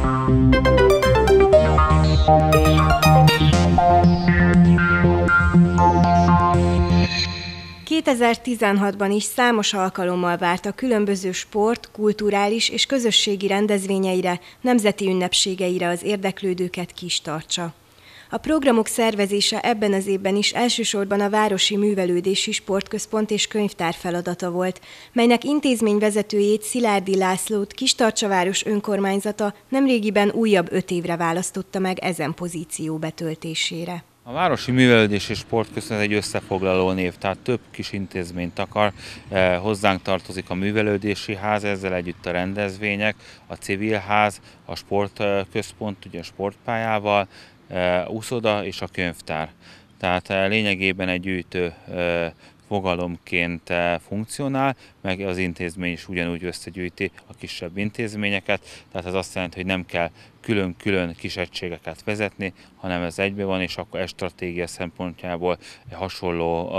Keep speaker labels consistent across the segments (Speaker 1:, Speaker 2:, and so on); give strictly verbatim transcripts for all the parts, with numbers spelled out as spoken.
Speaker 1: kétezer-tizenhatban is számos alkalommal várt a különböző sport, kulturális és közösségi rendezvényeire, nemzeti ünnepségeire az érdeklődőket Kistarcsa. A programok szervezése ebben az évben is elsősorban a Városi Művelődési Sportközpont és Könyvtár feladata volt, melynek intézményvezetőjét, Szilárdy Lászlót Kistarcsa város önkormányzata nemrégiben újabb öt évre választotta meg ezen pozíció betöltésére.
Speaker 2: A Városi Művelődési Sportközpont egy összefoglaló név, tehát több kis intézményt akar. Hozzánk tartozik a Művelődési Ház, ezzel együtt a rendezvények, a Civilház, a Sportközpont, ugye a sportpályával, úszoda és a könyvtár. Tehát lényegében egy gyűjtő fogalomként funkcionál, meg az intézmény is ugyanúgy összegyűjti a kisebb intézményeket, tehát ez azt jelenti, hogy nem kell külön-külön kis egységeket vezetni, hanem ez egybe van, és akkor ez stratégia szempontjából hasonló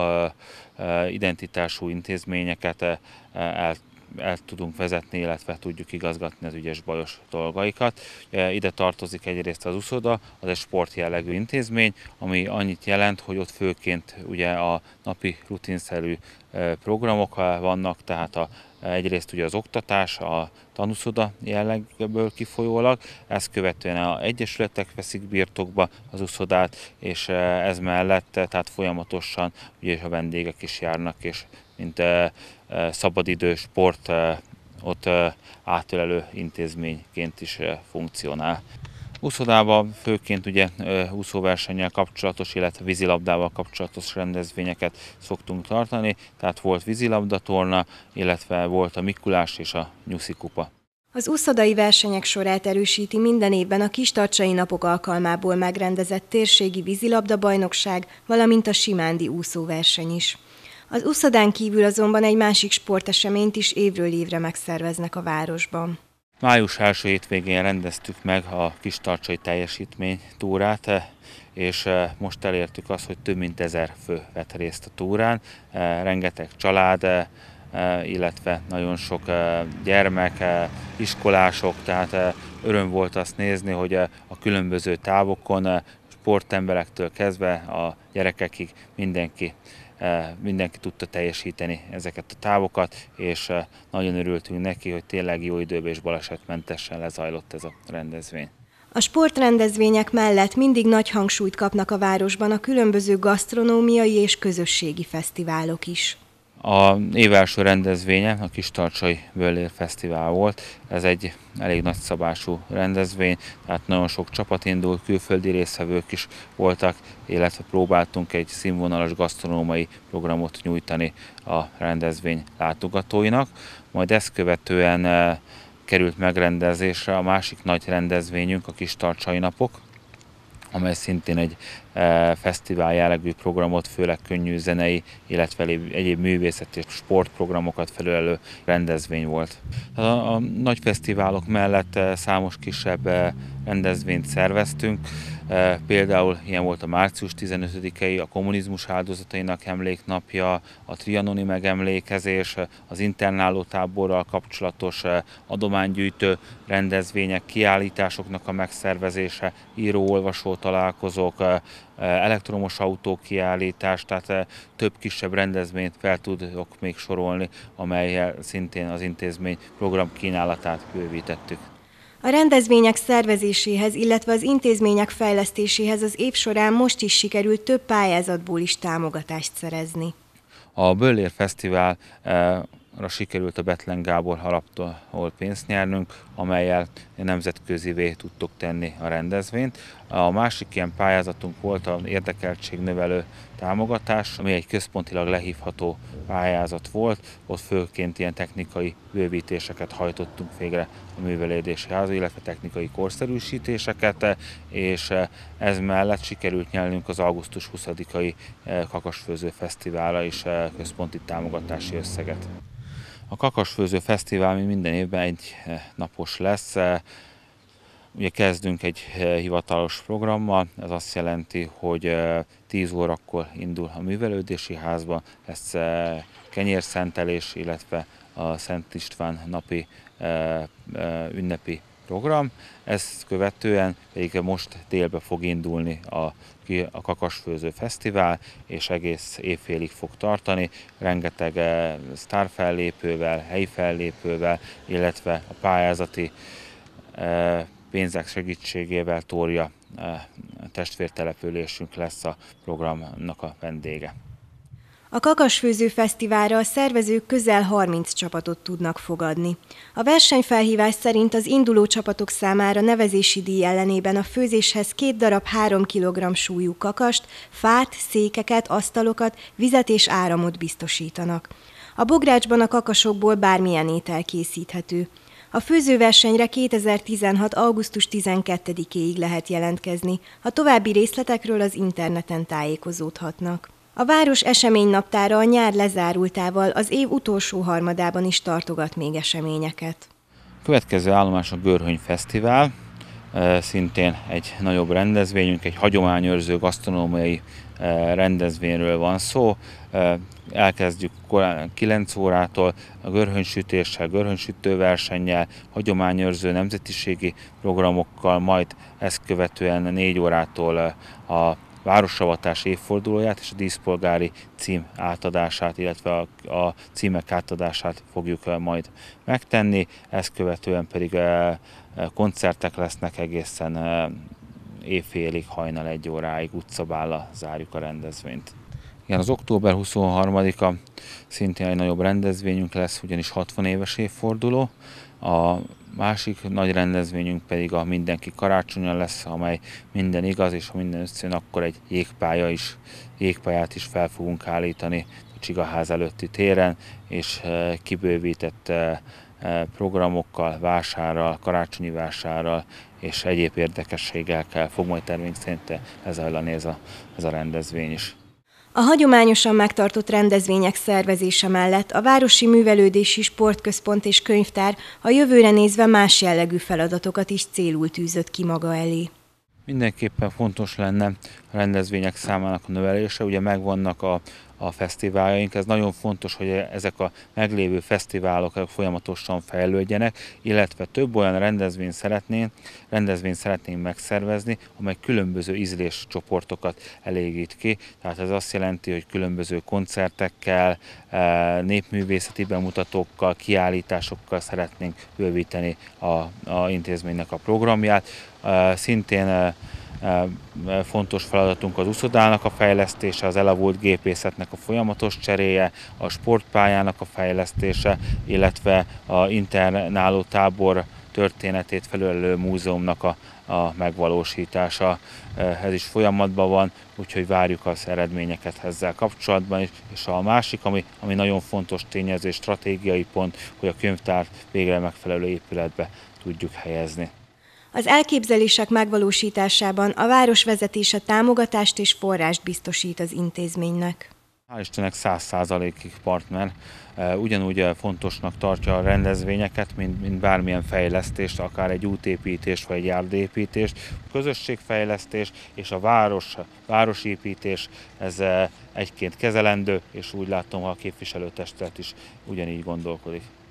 Speaker 2: identitású intézményeket el el tudunk vezetni, illetve tudjuk igazgatni az ügyes-bajos dolgaikat. Ide tartozik egyrészt az úszoda, az egy sportjellegű intézmény, ami annyit jelent, hogy ott főként ugye a napi rutinszerű programok vannak, tehát a, egyrészt ugye az oktatás, a tanúszoda jellegből kifolyólag, ezt követően az egyesületek veszik birtokba az úszodát, és ez mellett tehát folyamatosan ugye a vendégek is járnak, és mint szabadidő sport ott átölelő intézményként is funkcionál. Úszodában főként ugye úszóversennyel kapcsolatos, illetve vízilabdával kapcsolatos rendezvényeket szoktunk tartani, tehát volt vízilabdatorna, illetve volt a Mikulás és a Nyuszi kupa.
Speaker 1: Az úszodai versenyek sorát erősíti minden évben a Kistarcsai napok alkalmából megrendezett térségi vízilabda-bajnokság, valamint a Simándi úszóverseny is. Az úszodán kívül azonban egy másik sporteseményt is évről évre megszerveznek a városban.
Speaker 2: Május első hétvégén rendeztük meg a Kistarcsai teljesítménytúrát, és most elértük azt, hogy több mint ezer fő vett részt a túrán. Rengeteg család, illetve nagyon sok gyermek, iskolások, tehát öröm volt azt nézni, hogy a különböző távokon, sportemberektől kezdve a gyerekekig mindenki mindenki tudta teljesíteni ezeket a távokat, és nagyon örültünk neki, hogy tényleg jó időben és balesetmentesen lezajlott ez a rendezvény.
Speaker 1: A sportrendezvények mellett mindig nagy hangsúlyt kapnak a városban a különböző gasztronómiai és közösségi fesztiválok is.
Speaker 2: A év első rendezvénye a Kistarcsai Böllér Fesztivál volt. Ez egy elég nagyszabású rendezvény, tehát nagyon sok csapat indult, külföldi résztvevők is voltak, illetve próbáltunk egy színvonalas gasztronómiai programot nyújtani a rendezvény látogatóinak. Majd ezt követően került megrendezésre a másik nagy rendezvényünk, a Kistarcsai napok, amely szintén egy e, fesztivál jellegű programot, főleg könnyű zenei, illetve egyéb művészeti és sportprogramokat felülelő rendezvény volt. A, a nagy fesztiválok mellett e, számos kisebb e, rendezvényt szerveztünk, e, például ilyen volt a március tizenötödikei, a kommunizmus áldozatainak emléknapja, a trianoni megemlékezés, az internálótáborral kapcsolatos e, adománygyűjtő rendezvények, kiállításoknak a megszervezése, író-olvasó találkozók, elektromos autó kiállítás, tehát több kisebb rendezvényt fel tudok még sorolni, amellyel szintén az intézmény program kínálatát bővítettük.
Speaker 1: A rendezvények szervezéséhez, illetve az intézmények fejlesztéséhez az év során most is sikerült több pályázatból is támogatást szerezni.
Speaker 2: A Böllér Fesztivál sikerült a Bethlen Gábor alaptól pénzt nyernünk, amellyel nemzetközivé tudtuk tenni a rendezvényt. A másik ilyen pályázatunk volt az érdekeltségnövelő támogatás, ami egy központilag lehívható pályázat volt. Ott főként ilyen technikai bővítéseket hajtottunk végre a művelődési házba, illetve technikai korszerűsítéseket, és ez mellett sikerült nyernünk az augusztus huszadikai Kakasfőző Fesztiválra is központi támogatási összeget. A Kakasfőző Fesztivál minden évben egy napos lesz. Ugye kezdünk egy hivatalos programmal, ez azt jelenti, hogy tíz órakor indul a művelődési házba, lesz kenyérszentelés, illetve a Szent István napi ünnepi program, ezt követően pedig most délbe fog indulni a, a Kakasfőző Fesztivál, és egész évfélig fog tartani, rengeteg sztárfellépővel, helyi fellépővel, illetve a pályázati pénzek segítségével Tória testvértelepülésünk lesz a programnak a vendége.
Speaker 1: A Kakasfőző Fesztiválra a szervezők közel harminc csapatot tudnak fogadni. A versenyfelhívás szerint az induló csapatok számára nevezési díj ellenében a főzéshez két darab három kilogramm súlyú kakast, fát, székeket, asztalokat, vizet és áramot biztosítanak. A bográcsban a kakasokból bármilyen étel készíthető. A főzőversenyre kétezer-tizenhat. augusztus tizenkettedikéig lehet jelentkezni, a további részletekről az interneten tájékozódhatnak. A város eseménynaptára a nyár lezárultával az év utolsó harmadában is tartogat még eseményeket.
Speaker 2: A következő állomás a Görhöny Fesztivál, szintén egy nagyobb rendezvényünk, egy hagyományőrző gasztronómiai rendezvényről van szó. Elkezdjük kilenc órától a görhönysütéssel, görhönysütőversennyel, hagyományőrző nemzetiségi programokkal, majd ezt követően négy órától a városavatás évfordulóját és a díszpolgári cím átadását, illetve a, a címek átadását fogjuk majd megtenni, ezt követően pedig koncertek lesznek egészen évfélig, hajnal egy óráig, utcabállal zárjuk a rendezvényt. Igen, az október huszonharmadika szintén egy nagyobb rendezvényünk lesz, ugyanis hatvan éves évforduló. A másik nagy rendezvényünk pedig a Mindenki karácsonya lesz, amely minden igaz, és ha minden összejön, akkor egy jégpálya is, jégpályát is fel fogunk állítani a Csigaház előtti téren, és kibővített programokkal, vásárral, karácsonyi vásárral és egyéb érdekességekkel fog majd termény szerint lezajlani ez a, ez a rendezvény is.
Speaker 1: A hagyományosan megtartott rendezvények szervezése mellett a Városi Művelődési Sportközpont és Könyvtár a jövőre nézve más jellegű feladatokat is célul tűzött ki maga elé.
Speaker 2: Mindenképpen fontos lenne a rendezvények számának a növelése, ugye megvannak a, a fesztiváljaink, ez nagyon fontos, hogy ezek a meglévő fesztiválok folyamatosan fejlődjenek, illetve több olyan rendezvényt szeretnénk, rendezvényt szeretnénk megszervezni, amely különböző ízléscsoportokat elégít ki, tehát ez azt jelenti, hogy különböző koncertekkel, népművészeti bemutatókkal, kiállításokkal szeretnénk bővíteni a, a intézménynek a programját. Szintén fontos feladatunk az uszodának a fejlesztése, az elavult gépészetnek a folyamatos cseréje, a sportpályának a fejlesztése, illetve a internáló tábor történetét felölelő múzeumnak a, a megvalósítása. Ez is folyamatban van, úgyhogy várjuk az eredményeket ezzel kapcsolatban is. És a másik, ami, ami nagyon fontos tényező és stratégiai pont, hogy a könyvtárt végre megfelelő épületbe tudjuk helyezni.
Speaker 1: Az elképzelések megvalósításában a város vezetése támogatást és forrást biztosít az intézménynek.
Speaker 2: Hál' Istennek száz százalékig partner, ugyanúgy fontosnak tartja a rendezvényeket, mint, mint bármilyen fejlesztést, akár egy útépítés vagy egy járdaépítés. A közösségfejlesztés és a város, városépítés, ez egyként kezelendő, és úgy látom, hogy a képviselőtestület is ugyanígy gondolkodik.